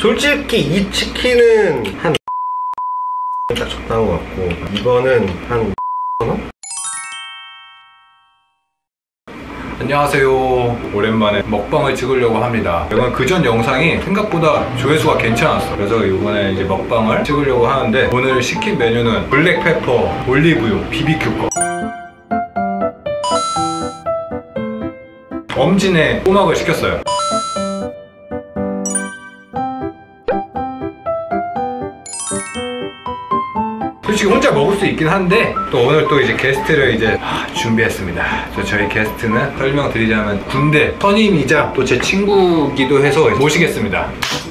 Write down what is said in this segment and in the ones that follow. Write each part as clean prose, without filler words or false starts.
솔직히 이 치킨은 한 딱 적당한 것 같고, 이거는 한 원? 안녕하세요. 오랜만에 먹방을 찍으려고 합니다. 이건 그전 영상이 생각보다 조회수가 괜찮았어. 그래서 이번에 이제 먹방을 찍으려고 하는데, 오늘 시킨 메뉴는 블랙페퍼, 올리브유, BBQ 거. 엄진의 꼬막을 시켰어요. 솔직히 혼자 먹을 수 있긴 한데, 또 오늘 또 이제 게스트를 이제 준비했습니다. 저희 게스트는 설명드리자면 군대 선임이자 또 제 친구기도 해서 모시겠습니다.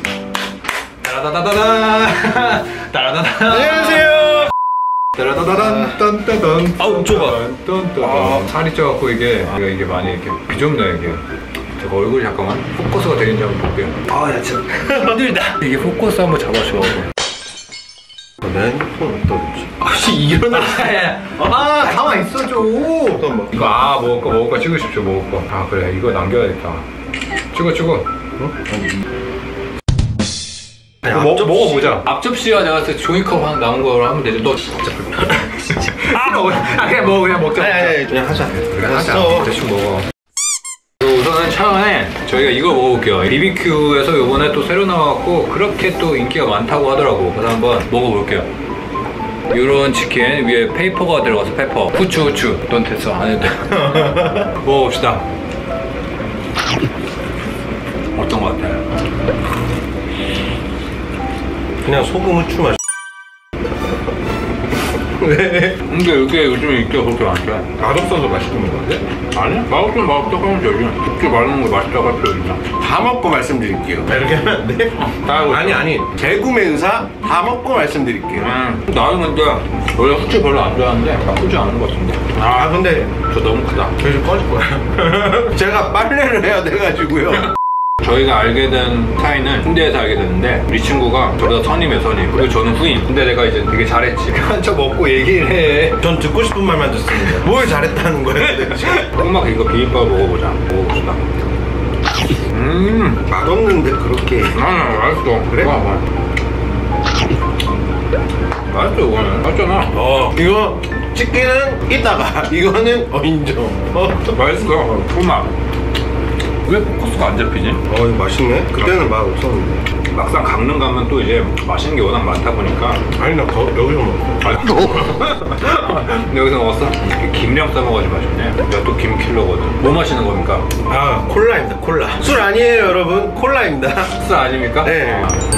따라다다다다 따라다다. 안녕하세요. 따라다다단 딴따단. 아우 좁아. 딴따단. 살이 쪄갖고 이게 많이 이렇게 비좁네 이게. 제가 얼굴이 잠깐만 포커스가 되는지 한번 볼게요. 야 참 힘들다. 이게 포커스 한번 잡아줘. 내 핸드폰 어디다 뒀지? 아씨 일어나. 가만 있어줘. 잠깐만. 이거 먹을 거 찍으십시오. 먹을 거. 그래 이거 남겨야겠다. 찍어. 응? 먹어보자. 앞접시와 내가 봤을 때 종이컵 하나 남은 거로 하면 되죠. 너 진짜 불편해. 그냥 먹자. 아니 그냥 하자. 그래 하자. 대충 먹어. 우선은 처음에 저희가 이거 먹어볼게요. BBQ에서 요번에 또 새로 나와갖고 그렇게 또 인기가 많다고 하더라고. 그래서 한번 먹어볼게요. 요런 치킨 위에 페이퍼가 들어가서 페퍼. 후추. 넌 됐어 안 해도 돼. 먹어봅시다. 어떤 거 같아? 그냥 소금 후추 맛. 왜? 근데 이게 요즘에 인기가 그렇게 많대. 맛없어서 맛있는 거 같아? 아니? 맛없으면 맛없다고 하면 되지. 그렇게 말하는 거 맛있다고 할 필요 있나? 다 먹고 말씀드릴게요. 이렇게 하면 안 돼? 아니 재구매 의사 다 먹고 말씀드릴게요. 나는 근데 원래 후추 별로 안 좋아하는데 나쁘지 않은 것 같은데. 근데 저 너무 크다. 저희 좀 꺼질 거야. 제가 빨래를 해야 돼가지고요. 저희가 알게 된 사이는 군대에서 알게 됐는데, 우리 친구가 저보다 선임. 그리고 저는 후임. 근데 내가 이제 되게 잘했지. 그만 저 먹고 얘기를 해. 전 듣고 싶은 말만 듣습니다. 뭘 잘했다는 거예요 도대체? 꼬막 이거 비빔밥 먹어봅시다. 맛없는데 그렇게. 맛있어. 그래? 맛있어 이거는. 맛있잖아. 이거 치킨은 이따가, 이거는 인정. 맛있어. 꼬막. 왜 포커스가 안 잡히지? 이거 맛있네. 그때는 맛 없었는데. 막상 강릉 가면 또 이제 맛있는 게 워낙 많다 보니까. 아니 나 여기서 먹었어. 여기서 먹었어? 김이랑 싸먹어가지고 맛있네. 내가 또 김킬러거든. 뭐 마시는 겁니까? 콜라입니다. 콜라. 술 아니에요 여러분. 콜라입니다. 술 아닙니까? 네.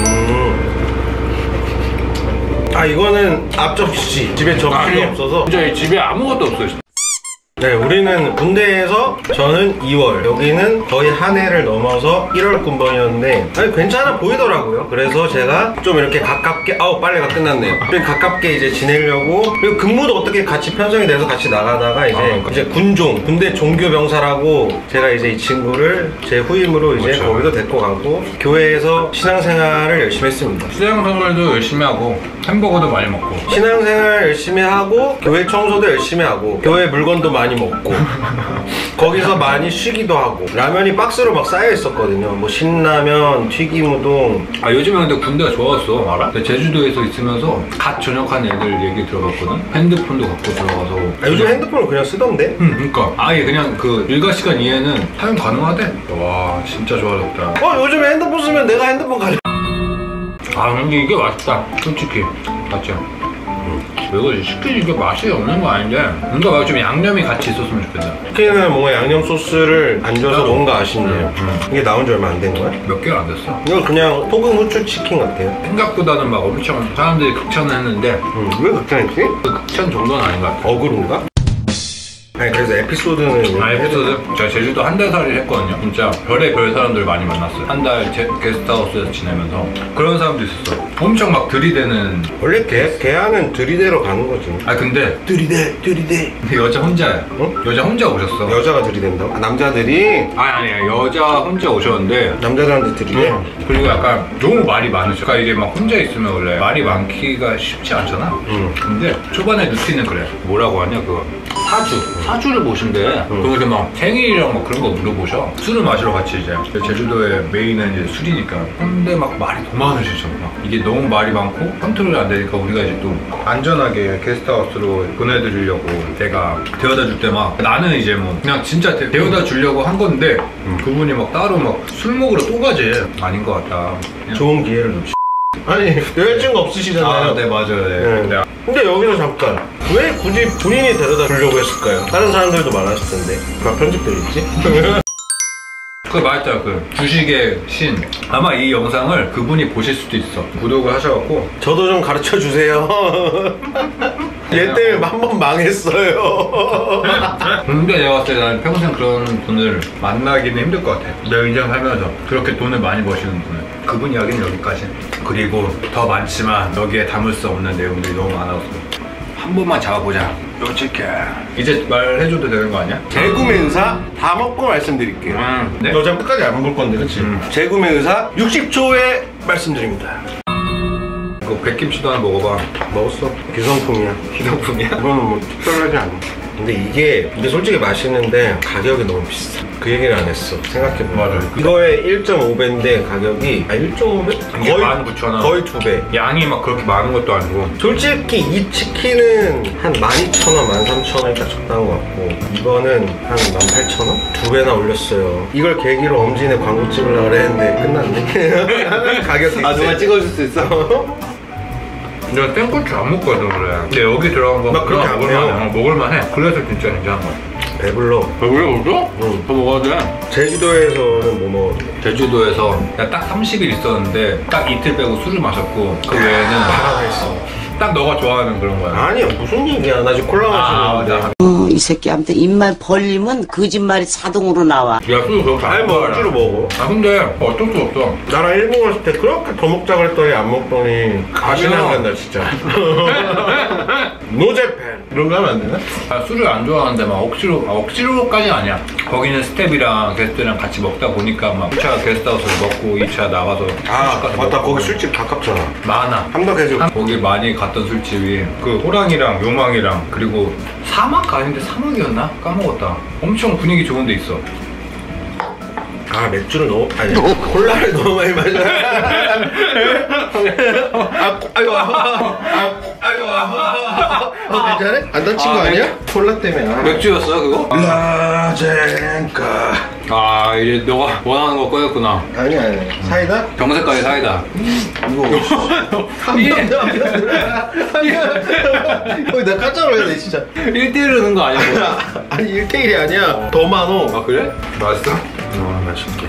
이거는 앞접시. 집에 접시가 없어서. 진짜 집에 아무것도 없어요. 네, 우리는 군대에서 저는 2월, 여기는 거의 한 해를 넘어서 1월 군번이었는데 괜찮아 보이더라고요. 그래서 제가 좀 이렇게 가깝게, 빨래가 끝났네요. 좀 가깝게 이제 지내려고. 그리고 근무도 어떻게 같이 편성이 돼서 같이 나가다가 이제 군종, 군대 종교병사라고 제가 이제 이 친구를 제 후임으로 이제 그렇죠. 거기도 데리고 가고, 교회에서 신앙생활을 열심히 했습니다. 신앙생활도 열심히 하고 햄버거도 많이 먹고. 신앙생활 열심히 하고 교회 청소도 열심히 하고 교회 물건도 많이 먹고 거기서 많이 쉬기도 하고, 라면이 박스로 막 쌓여 있었거든요. 뭐 신라면, 튀김우동. 요즘에 근데 군대가 좋았어. 알아? 제주도에서 있으면서 갓 전역한 애들 얘기 들어봤거든. 핸드폰도 갖고 들어가서. 요즘 핸드폰을 그냥 쓰던데? 그러니까 아예 그냥 그 일과 시간 이외에는 사용 가능하대. 와 진짜 좋아졌다. 요즘에 핸드폰 쓰면 내가 핸드폰 가져. 근데 이게 맛있다 솔직히. 맞죠? 이거 치킨 이게 맛이 없는 거 아닌데, 뭔가 좀 양념이 같이 있었으면 좋겠다. 치킨은 뭔가 양념 소스를 안 줘서 뭔가 아쉽네요. 이게 나온 지 얼마 안 된 거야? 몇 개가 안 됐어. 이거 그냥 소금 후추 치킨 같아요. 생각보다는 막 엄청 사람들이 극찬했는데, 왜 극찬했지? 그 극찬 정도는 아닌 것 같아. 어그로인가? 아니 그래서 에피소드는 에피소드? 제가 제주도 한 달 살이를 했거든요. 진짜 별의별 사람들 많이 만났어요. 한 달 게스트하우스에서 지내면서 그런 사람도 있었어. 엄청 막 들이대는. 원래 개하는 들이대러 가는 거지. 근데 들이대. 근데 여자 혼자야. 여자 혼자 오셨어. 여자가 들이댄다고? 남자들이? 아니야 여자 혼자 오셨는데 남자들한테 들이대? 그리고 약간 너무 말이 많으셔. 그러니까 이게 막 혼자 있으면 원래 말이 많기가 쉽지 않잖아. 근데 초반에 루틴은 그래. 뭐라고 하냐 그거. 사주. 사주를 보신대. 그러면서 막 생일이랑 막 그런 거 물어보셔. 술을 마시러 같이 이제 제주도의 메인은 이제 술이니까. 근데 막 말이 더 많으시죠. 막 이게 너무 말이 많고 컨트롤이 안 되니까 우리가 이제 또 안전하게 게스트하우스로 보내드리려고 내가 데려다 줄 때 막 나는 이제 뭐 그냥 진짜 데려다 주려고 한 건데 그분이 막 따로 막 술 먹으러 또 가지. 아닌 것 같다. 좋은 기회를 놓치. 아니 여자친구 없으시잖아요. 네 맞아요. 네. 네. 근데 여기서 잠깐 왜 굳이 본인이 데려다 주려고 했을까요? 다른 사람들도 많았을 텐데. 막 편집들 있지? 그 말했잖아, 그 주식의 신. 아마 이 영상을 그분이 보실 수도 있어. 구독을 하셔갖고. 저도 좀 가르쳐 주세요. 얘 때문에 한 번 망했어요. 근데 내가 봤을 때 나는 평생 그런 분을 만나기는 힘들 것 같아. 내 인생 살면서 그렇게 돈을 많이 버시는 분을. 그분 이야기는 여기까지. 그리고 더 많지만 여기에 담을 수 없는 내용들이 너무 많아서 한 번만 잡아보자. 요치게. 이제 말해줘도 되는 거 아니야? 재구매 의사 다 먹고 말씀드릴게요. 네? 여자 끝까지 안 볼 건데, 그치? 재구매 의사 60초에 말씀드립니다. 그 백김치도 하나 먹어봐. 먹었어. 기성품이야. 기성품이야? 이거는 뭐 특별하지 않아. 근데 이게 솔직히 맛있는데 가격이 너무 비싸. 그 얘기를 안 했어. 생각해보면. 맞아. 이거에 1.5배인데 가격이 1.5배? 이게 19,000원. 거의 2배. 양이 막 그렇게 많은 것도 아니고. 솔직히 이 치킨은 한 12,000원, 13,000원이 딱 적당한 것 같고 이거는 한 18,000원? 2배나 올렸어요. 이걸 계기로 엄진의 광고 찍으려고 그랬는데 끝났네. 가격이 아 누가 찍어줄 수 있어? 내가 땡고추 안 먹거든 그래. 근데 여기 들어간 거 막 그렇게 안 먹을만해. 먹을만해. 그래서 진짜 괜찮은 거야. 배불러. 왜 그랬어? 응. 더 먹어야 돼. 제주도에서는 뭐 먹었는데? 제주도에서 내가 딱 30일 있었는데 딱 이틀 빼고 술을 마셨고 그 외에는 살아있어. 딱 너가 좋아하는 그런 거야. 아니야 무슨 얘기야. 나 지금 콜라 마시는데. 맞아. 이 새끼한테 입만 벌리면 거짓말이 자동으로 나와. 야, 술 그렇게 아니 뭐 억지로 먹어. 아 근데 어쩔 수 없어. 나랑 일본 갔을 때 그렇게 더 먹자 그랬더니 안 먹더니 다시는 안 간다 진짜. 노제팬 이런 거 하면 안 되나? 아, 술을 안 좋아하는데 막 억지로까지는 아니야. 거기는 스텝이랑 게스트랑 같이 먹다 보니까 막 1차 게스트하우스를 먹고 2차 나가서 아 술집 가서 맞다 먹고. 거기 술집 가깝잖아. 많아. 함덕해수. 거기 많이 갔던 술집이 그 호랑이랑 요망이랑 그리고 사막 아닌데 사막이었나? 까먹었다. 엄청 분위기 좋은 데 있어. 아 맥주를 너무 아니 콜라를 너무 많이 마셔. 괜찮아? 안 다친 거 아니야? 콜라 때문에. 맥주였어 그거? 라젠가. 아 이제 너가 원하는 거 꺼냈구나. 아니 사이다? 병색깔이 사이다. 이거 거의 나 깜짝 놀랐네 진짜. 1대1을 하는 거 아니고. 아니 1대1이 아니야. 더 많어. 아 그래? 맛있어? 맛있게.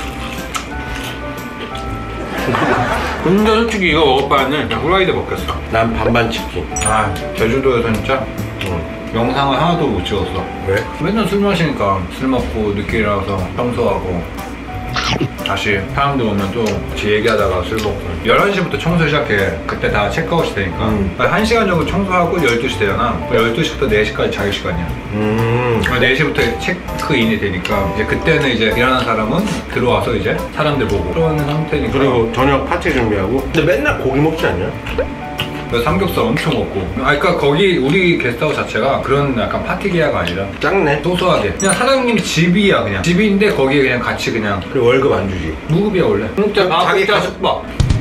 근데 솔직히 이거 먹을 바에는 그냥 후라이드 먹겠어. 난 반반 치킨. 아 제주도에서 진짜 영상을 하나도 못 찍었어. 왜? 맨날 술 마시니까 술 먹고 늦게 일어나서 청소하고 다시 사람들 오면 또 같이 얘기하다가 술 먹고 11시부터 청소 시작해. 그때 다 체크아웃이 되니까 1시간 정도 청소하고 12시 되잖아. 12시부터 4시까지 자기 시간이야. 4시부터 체크인이 되니까 이제 그때는 이제 일하는 사람은 들어와서 이제 사람들 보고 그러는 상태니까. 그리고 저녁 파티 준비하고. 근데 맨날 고기 먹지 않냐? 그래서 삼겹살 엄청 먹고. 그러니까 거기 우리 게스트하우스 자체가 그런 약간 파티 계야가 아니라 작네. 소소하게 그냥 사장님 집이야. 그냥 집인데 거기에 그냥 같이 그냥 그리고 월급 안 주지. 무급이야 원래. 진짜 자기 진짜 가족- 숙박.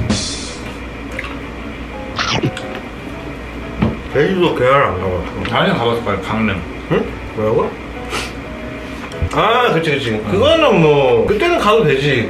제주도 계열 안 가봤어. 아니 가봤을 거야. 강릉. 응? 뭐라고? 아, 그치. 그거는 뭐, 그때는 가도 되지.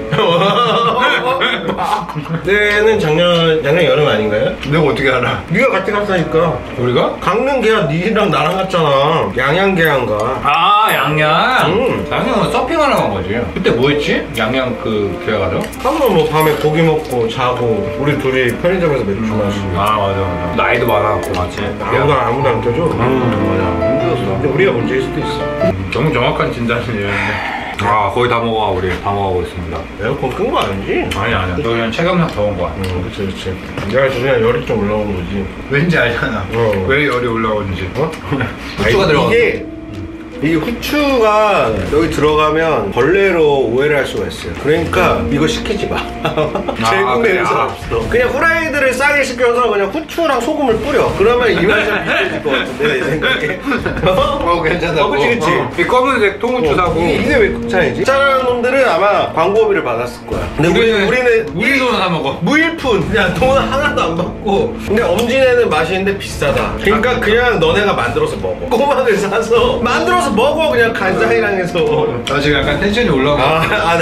그때는 작년 여름 아닌가요? 내가 어떻게 알아? 네가 같이 갔으니까. 우리가? 강릉 계약 니랑 나랑 갔잖아. 양양 계약가. 아 양양. 응. 양양은 서핑하러 간 거지. 그때 뭐 했지? 양양 그 계야 가서? 한번 뭐 밤에 고기 먹고 자고 우리 둘이 편의점에서 맥주 마시고. 아 맞아. 나이도 많아갖고 맞지. 아무도 안 껴줘. 맞아. 힘들었어. 근데 우리가 문제일 수도 있어. 너무 정확한 진단이었는데. 아 거의 다 먹어. 우리 다 먹어가고 있습니다. 에어컨 끈 거 아니지? 아니야. 너 그냥 체감상 더운 거야. 그치. 내가 그냥 열이 좀 올라온 거지. 왠지 알잖아. 어. 왜 열이 올라오는지. 어? 후추가 들어가서. 이게 이 후추가 여기 들어가면 벌레로 오해를 할 수가 있어요. 그러니까 이거 시키지 마. 제국 그래? 냄새 아. 없어. 그냥 후라이드를 싸게 시켜서 그냥 후추랑 소금을 뿌려. 그러면 이 맛이 좀 비슷해질 것 같은데 내 생각에. 괜찮다고. 그치. 이 검은색 통후추 사고 이게 왜 극찬이지? 짜는 놈들은 아마 광고비를 받았을 거야. 근데 우리는 우리 돈은 사 먹어. 무일푼 그냥 돈 하나도 안 받고. 근데 엄지네는 맛있는데 비싸다. 그러니까 그냥 너네가 만들어서 먹어. 꼬막을 사서 만들어서 먹어. 그냥 간장이랑 해서. 나 지금 약간 텐션이 올라가.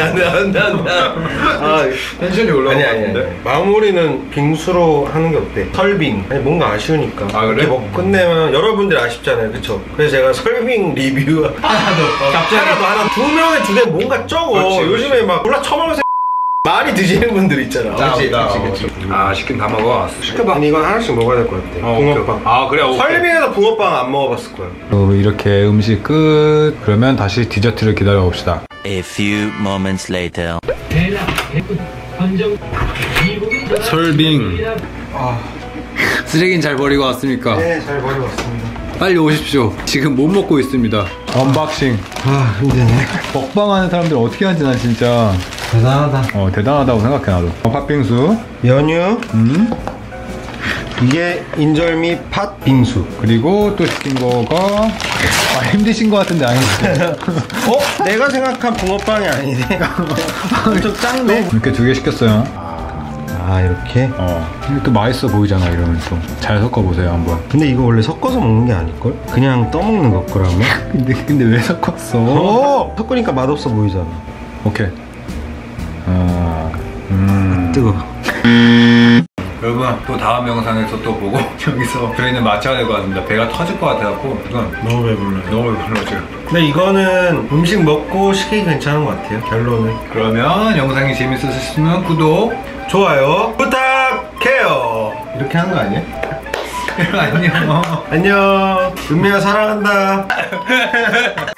텐션이 올라가. 아니. 마무리는 빙수로 하는 게 어때? 설빙. 아니 뭔가 아쉬우니까. 아, 그래? 이렇게 먹고 끝내면 여러분들이 아쉽잖아요, 그쵸? 그래서 제가 설빙 리뷰 하나 두 명에 두 개 뭔가 적어. 그렇지. 요즘에 막 몰라 처먹어서 많이 드시는 분들 있잖아. 그치. 아 시킨 다 먹어. 시켜봐. 아니 이건 하나씩 먹어야 될 것 같아. 붕어빵. 아 그래. 오케이. 설빙에서 붕어빵 안 먹어봤을 거야. 이렇게 음식 끝. 그러면 다시 디저트를 기다려 봅시다. A few moments later. 설빙. 쓰레기는 잘 버리고 왔습니까? 네, 잘 버려왔습니다. 빨리 오십시오. 지금 못 먹고 있습니다. 언박싱. 아 힘드네. 먹방하는 사람들 어떻게 하지 난 진짜. 대단하다. 대단하다고 생각해 나도. 팥빙수. 연유. 이게 인절미 팥 빙수. 그리고 또 시킨 거가 힘드신 것 같은데 아니죠? 내가 생각한 붕어빵이 아니네. 엄청 작네. 이렇게 두 개 시켰어요. 아 이렇게? 이게 또 맛있어 보이잖아 이러면 또. 잘 섞어보세요 한번. 근데 이거 원래 섞어서 먹는 게 아닐걸? 그냥 떠먹는 것 거라면? 근데 왜 섞었어? 섞으니까 맛없어 보이잖아. 오케이. 뜨거워. 여러분 또 다음 영상에서 또 보고 여기서 저희는 마쳐야 될 것 같습니다. 배가 터질 것 같아갖고 이건 너무 배불러요. 너무 배불러 지금. 근데 이거는 음식 먹고 시키기 괜찮은 것 같아요. 결론은. 그러면 영상이 재밌으셨으면 구독, 좋아요 부탁해요. 이렇게 하는 거 아니야? 안녕. 안녕. 은미야 사랑한다.